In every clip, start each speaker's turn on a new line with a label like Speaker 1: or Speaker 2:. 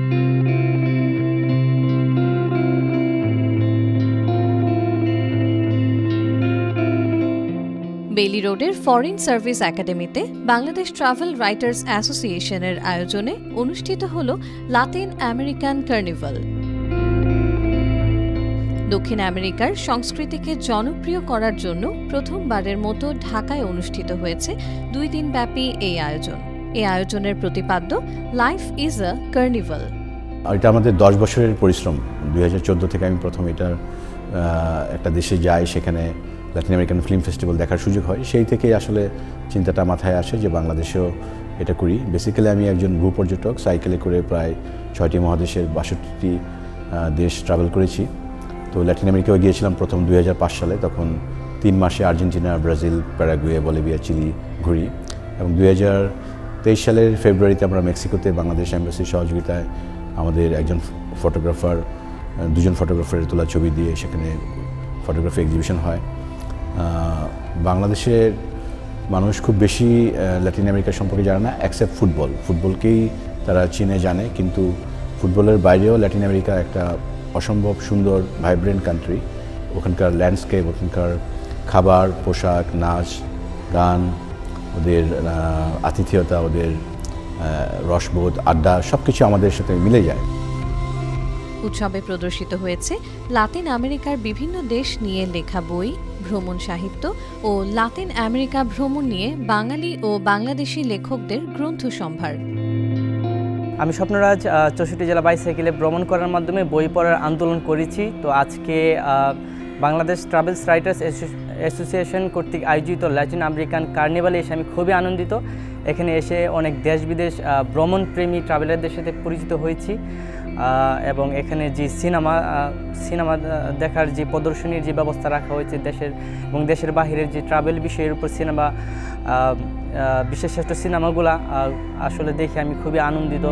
Speaker 1: Bailey রোডের foreign service একাডেমিতে Bangladesh travel writers অ্যাসোসিয়েশনের আয়োজনে অনুষ্ঠিত হল লাতিন আমেরিকান কার্নিভাল। দক্ষিণ আমেরিকার সংস্কৃতিকে জনপ্রিয় করার জন্য প্রথমবারের মতো ঢাকায় অনুষ্ঠিত হয়েছে 2 দিনব্যাপী এই আয়োজন। এই আয়োজনের প্রতিপাদ্য লাইফ ইজ আ কার্নিভাল।
Speaker 2: এটা আমাদের 10 বছরের পরিশ্রম। 2014 থেকে আমি প্রথম এটার একটা দেশে যাই, সেখানে ল্যাটিন আমেরিকান ফিল্ম ফেস্টিভ্যাল দেখার সুযোগ হয়। সেই থেকেই আসলে চিন্তাটা মাথায় আসে যে বাংলাদেশেও এটা করি। বেসিক্যালি আমি একজন ভূপর্যটক, সাইকেলে করে প্রায় 6টি মহাদেশের 62টি দেশ ট্রাভেল করেছি। তো ল্যাটিন আমেরিকাও গিয়েছিলাম প্রথম 2005 সালে, তখন 3 মাসে Argentina, Brazil, Paraguay, Bolivia, Chile ঘুরি। এবং 2023 সালের ফেব্রুয়ারিতে আমরা মেক্সিকোতে বাংলাদেশ এম্বাসির সহযোগিতায় আমাদের একজন ফটোগ্রাফার, 2জন ফটোগ্রাফারের তোলা ছবি দিয়ে সেখানে ফটোগ্রাফি এক্সিবিশন হয়। বাংলাদেশের মানুষ খুব বেশি ল্যাটিন আমেরিকা সম্পর্কে জানে না, অ্যাকসেপ্ট ফুটবলকেই তারা চিনে জানে। কিন্তু ফুটবলের বাইরেও ল্যাটিন আমেরিকা একটা অসম্ভব সুন্দর ভাইব্রেন্ট কান্ট্রি। ওখানকার ল্যান্ডস্কেপ, ওখানকার খাবার, পোশাক, নাচ, গান, ওদের আতিথেয়তা, ওদের রসবোধ, আড্ডা সব কিছু আমাদের সাথে মিলে যায়।
Speaker 1: উৎসবে প্রদর্শিত হয়েছে লাতিন আমেরিকার বিভিন্ন দেশ নিয়ে লেখা বই, ভ্রমণ সাহিত্য ও লাতিন আমেরিকা ভ্রমণ নিয়ে বাঙালি ও বাংলাদেশি লেখকদের গ্রন্থ সম্ভার।
Speaker 3: আমি স্বপ্নরাজ 64 জেলা বাইসাইকেলে ভ্রমণ করার মাধ্যমে বই পড়ার আন্দোলন করেছি। তো আজকে বাংলাদেশ ট্রাভেলস রাইটার্স অ্যাসোসিয়েশন কর্তৃক আয়োজিত ল্যাটিন আমেরিকান কার্নিভালে এসে আমি খুবই আনন্দিত। এখানে এসে অনেক দেশ বিদেশ ভ্রমণপ্রেমী ট্রাভেলারদের সাথে পরিচিত হয়েছি এবং এখানে যে সিনেমা দেখার যে প্রদর্শনীর যে ব্যবস্থা রাখা হয়েছে দেশের এবং দেশের বাহিরের যে ট্রাভেল বিষয়ের উপর সিনেমা, বিশেষ শ্রেষ্ঠ সিনেমাগুলা আসলে দেখে আমি খুবই আনন্দিত।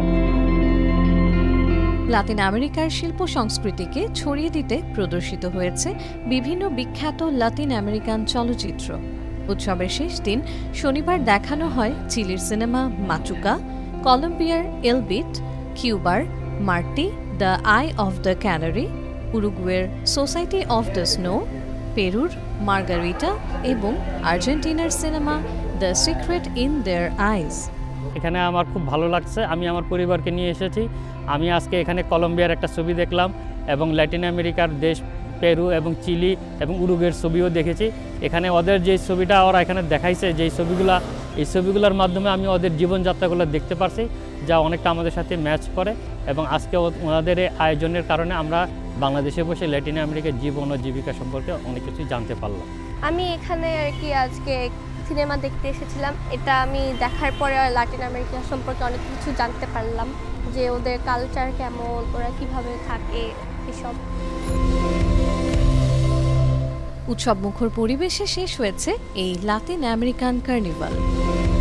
Speaker 1: লাতিন আমেরিকার শিল্প সংস্কৃতিকে ছড়িয়ে দিতে প্রদর্শিত হয়েছে বিভিন্ন বিখ্যাত লাতিন আমেরিকান চলচ্চিত্র। উৎসবের শেষ দিন শনিবার দেখানো হয় চিলির সিনেমা মাচুকা, কলম্বিয়ার এল বিট, কিউবার Marti, the eye of the canary, উরুগুয়ের সোসাইটি অফ দ্য স্নো, পেরুর মার্গারিটা এবং আর্জেন্টিনার cinema the secret in their eyes.
Speaker 4: এখানে আমার খুব ভালো লাগছে। আমি আমার পরিবারকে নিয়ে এসেছি। আমি আজকে এখানে কলম্বিয়ার একটা ছবি দেখলাম এবং ল্যাটিন আমেরিকার দেশ পেরু এবং চিলি এবং উরুগুয়ের ছবিও দেখেছি। এখানে ওদের যে ছবিটা ওরা এখানে দেখাইছে, যেই এই ছবিগুলোর মাধ্যমে আমি ওদের জীবনযাত্রাগুলো দেখতে পারছি, যা অনেকটা আমাদের সাথে ম্যাচ করে। এবং আজকে ওনাদের এই আয়োজনের কারণে আমরা বাংলাদেশে বসে ল্যাটিন আমেরিকার জীবন ও জীবিকা সম্পর্কে অনেক কিছু জানতে পারলাম।
Speaker 5: আমি এখানে আর কি আজকে সিনেমা দেখতে এসেছিলাম। এটা আমি দেখার পরে লাতিন আমেরিকা সম্পর্কে অনেক কিছু জানতে পারলাম, যে ওদের কালচার কেমন, ওরা কিভাবে থাকে, এসব।
Speaker 1: উৎসবমুখর পরিবেশে শেষ হয়েছে এই লাতিন আমেরিকান কার্নিভাল।